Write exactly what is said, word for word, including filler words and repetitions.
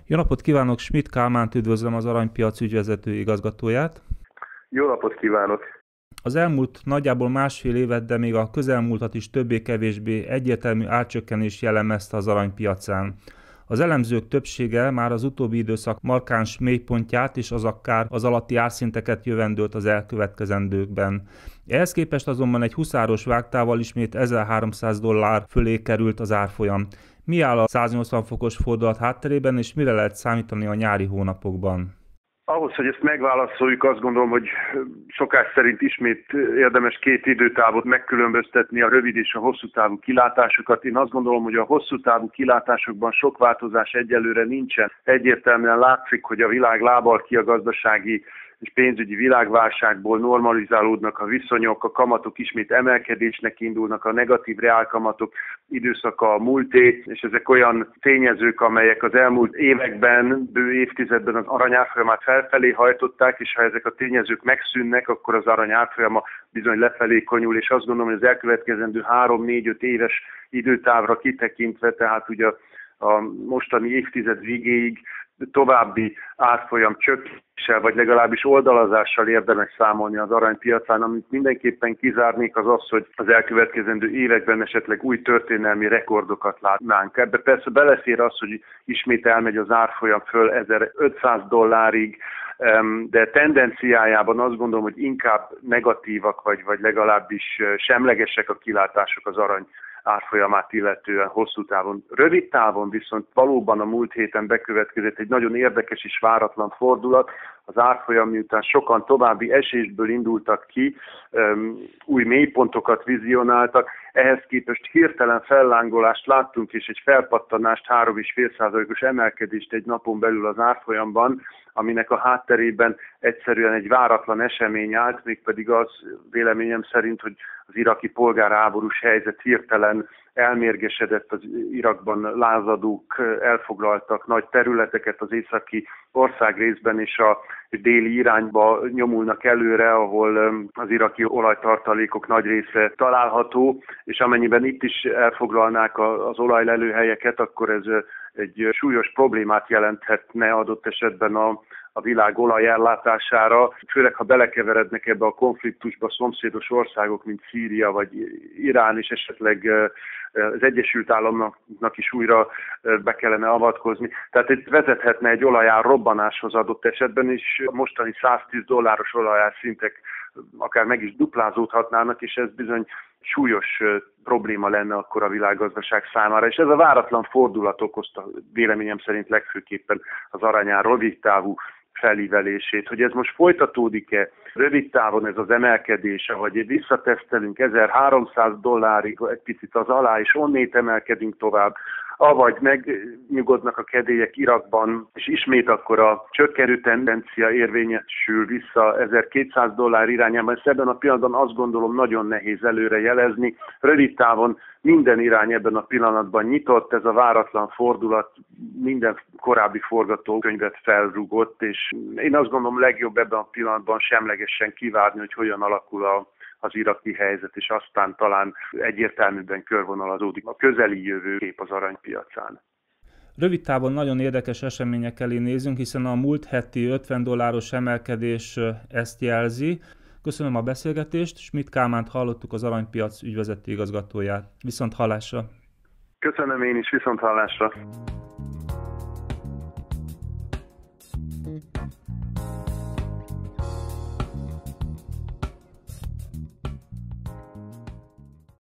Jó napot kívánok, Schmidt Kálmánt üdvözlöm, az Aranypiac ügyvezető igazgatóját. Jó napot kívánok! Az elmúlt nagyjából másfél évet, de még a közelmúltat is többé-kevésbé egyértelmű árcsökkenés jellemezte az aranypiacán. Az elemzők többsége már az utóbbi időszak markáns mélypontját és az akár az alatti árszinteket jövendőlt az elkövetkezendőkben. Ehhez képest azonban egy huszáros vágtával ismét ezerháromszáz dollár fölé került az árfolyam. Mi áll a száznyolcvan fokos fordulat hátterében, és mire lehet számítani a nyári hónapokban? Ahhoz, hogy ezt megválaszoljuk, azt gondolom, hogy szokás szerint ismét érdemes két időtávot megkülönböztetni, a rövid és a hosszú távú kilátásokat. Én azt gondolom, hogy a hosszú távú kilátásokban sok változás egyelőre nincsen. Egyértelműen látszik, hogy a világ lábal ki a gazdasági és pénzügyi világválságból, normalizálódnak a viszonyok, a kamatok ismét emelkedésnek indulnak, a negatív reálkamatok időszaka a múlté, és ezek olyan tényezők, amelyek az elmúlt években, bő évtizedben az arany árfolyamát felfelé hajtották, és ha ezek a tényezők megszűnnek, akkor az arany árfolyama bizony lefelé konyul, és azt gondolom, hogy az elkövetkezendő három-négy-öt éves időtávra kitekintve, tehát ugye a mostani évtized végéig további árfolyam csökkenéssel, vagy legalábbis oldalazással érdemes számolni az aranypiacán. Amit mindenképpen kizárnék, az az, hogy az elkövetkezendő években esetleg új történelmi rekordokat látnánk. Ebbe persze belefér az, hogy ismét elmegy az árfolyam föl ezerötszáz dollárig, de tendenciájában azt gondolom, hogy inkább negatívak, vagy, vagy legalábbis semlegesek a kilátások az arany árfolyamát illetően hosszú távon. Rövid távon viszont valóban a múlt héten bekövetkezett egy nagyon érdekes és váratlan fordulat. Az árfolyam miután sokan további esésből indultak ki, um, új mélypontokat vizionáltak, ehhez képest hirtelen fellángolást láttunk, és egy felpattanást, három egész öt százalékos emelkedést egy napon belül az árfolyamban, aminek a hátterében egyszerűen egy váratlan esemény állt, mégpedig az véleményem szerint, hogy az iraki polgárháborús helyzet hirtelen elmérgesedett, az Irakban lázadók elfoglaltak nagy területeket az északi országrészben, és a déli irányba nyomulnak előre, ahol az iraki olajtartalékok nagy része található, és amennyiben itt is elfoglalnák az olajlelőhelyeket, akkor ez egy súlyos problémát jelenthetne adott esetben a a világ olajellátására, főleg ha belekeverednek ebbe a konfliktusba szomszédos országok, mint Szíria vagy Irán, és esetleg az Egyesült Államoknak is újra be kellene avatkozni. Tehát itt vezethetne egy olajár robbanáshoz adott esetben, és mostani száztíz dolláros olajár szintek akár meg is duplázódhatnának, és ez bizony súlyos probléma lenne akkor a világgazdaság számára. És ez a váratlan fordulat okozta véleményem szerint legfőképpen az aranyár rövid távú felívelését. Hogy ez most folytatódik-e rövid távon ez az emelkedése, vagy visszatesztelünk ezerháromszáz dollárig, egy picit az alá, és onnét emelkedünk tovább, avagy megnyugodnak a kedélyek Irakban, és ismét akkor a csökkenő tendencia érvényesül vissza ezerkétszáz dollár irányában. Ezt ebben a pillanatban azt gondolom nagyon nehéz előre jelezni. Rövid távon minden irány ebben a pillanatban nyitott, ez a váratlan fordulat minden korábbi forgatókönyvet felrúgott, és én azt gondolom legjobb ebben a pillanatban semlegesen kivárni, hogy hogyan alakul a az iraki helyzet, és aztán talán egyértelműben körvonalazódik a közeli jövőkép az aranypiacán. Rövid távon nagyon érdekes események elé nézünk, hiszen a múlt heti ötven dolláros emelkedés ezt jelzi. Köszönöm a beszélgetést, Schmidt Kálmánt hallottuk, az Aranypiac ügyvezető igazgatóját. Viszont hallásra! Köszönöm én is, viszont hallásra!